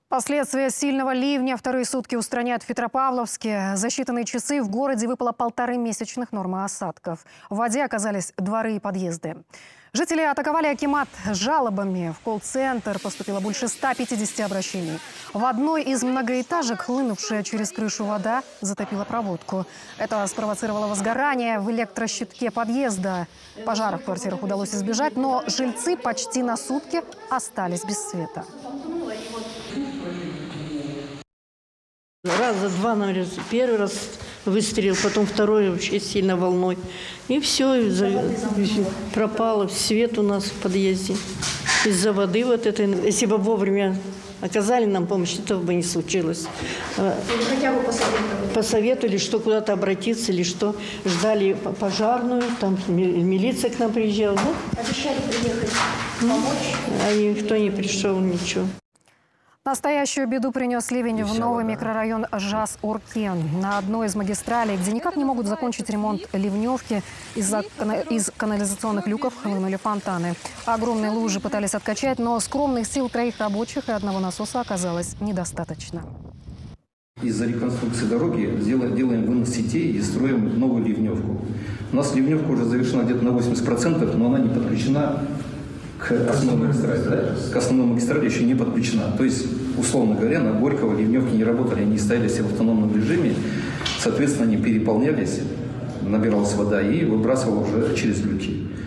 Последствия сильного ливня вторые сутки устраняют в Петропавловске. За считанные часы в городе выпало 1,5-месячных нормы осадков. В воде оказались дворы и подъезды. Жители атаковали акимат жалобами. В колл-центр поступило больше 150 обращений. В одной из многоэтажек, хлынувшая через крышу вода, затопила проводку. Это спровоцировало возгорание в электрощитке подъезда. Пожара в квартирах удалось избежать, но жильцы почти на сутки остались без света. Раза два, наверное, первый раз выстрелил, потом второй вообще сильно волной. И все, пропало, свет у нас в подъезде. Из-за воды вот этой, если бы вовремя оказали нам помощь, этого бы не случилось. Хотя бы посоветовали? Посоветовали, что куда-то обратиться или что. Ждали пожарную, там милиция к нам приезжала. Да? Обещали приехать помочь? А никто не пришел, ничего. Настоящую беду принес ливень в новый микрорайон Жас-Уркен. На одной из магистралей, где никак не могут закончить ремонт ливневки, из канализационных люков хлынули фонтаны. Огромные лужи пытались откачать, но скромных сил 3 рабочих и 1 насоса оказалось недостаточно. Из-за реконструкции дороги делаем вынос сетей и строим новую ливневку. У нас ливневка уже завершена где-то на 80%, но она не подключена к основной магистрали. Да? К основной магистрали еще не подключена. То есть, условно говоря, на Горького ливневки не работали, они стояли все в автономном режиме. Соответственно, они переполнялись, набиралась вода и выбрасывала уже через люки.